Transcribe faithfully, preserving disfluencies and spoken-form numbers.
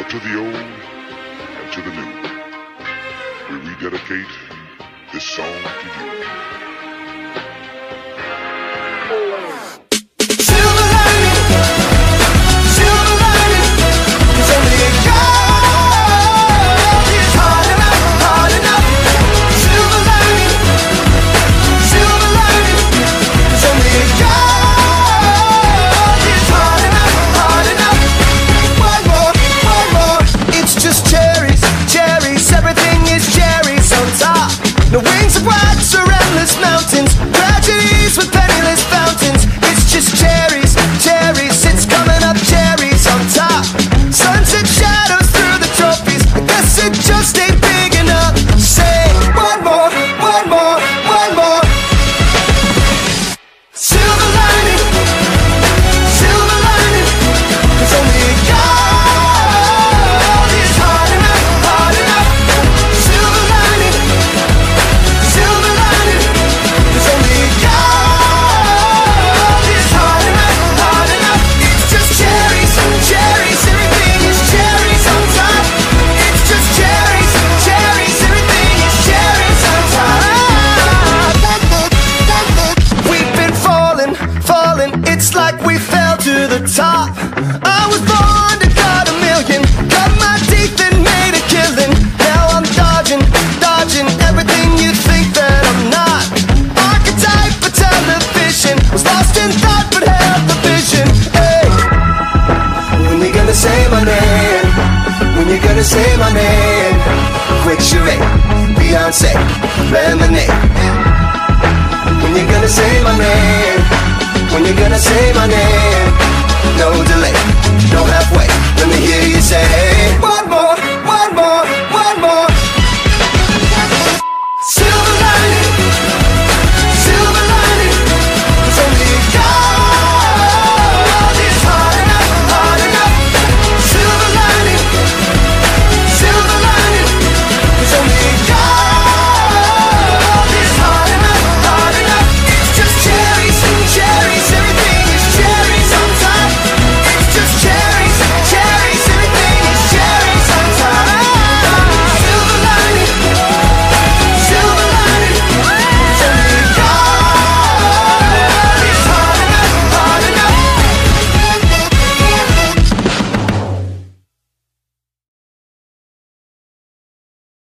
To the old and to the new, we rededicate this song to you. Silver lining, silver lining, it's only a God. It's hard enough, hard enough. Silver lining, silver lining, it's only a God. It's hard enough, hard enough. One more, one more. It's just cherries, cherries. Everything is cherries on top. No wings of rocks or endless mountains. Tragedies with penniless fountains. It's just cherries, cherries. It's coming up cherries on top. Sunset shadows through the trophies. I guess it just ain't big enough. Say one more, one more, one more. Silver lining, silver lining. There's only a God. It's hard enough, hard enough. Silver lining, silver lining. There's only a God. It's hard enough, hard enough. It's just cherries, cherries. Everything is cherries on top. It's just cherries, cherries. Everything is cherries on top. We've been falling, falling. It's like we fell to the top. I was born to cut a million, cut my teeth and made a killing. Now I'm dodging, dodging everything you think that I'm not. Archetype for television, was lost in thought but held the vision. Hey, when you gonna say my name? When you gonna say my name? Quick charade, Beyonce, lemonade. When you gonna say my name? When you gonna say my name? No delay.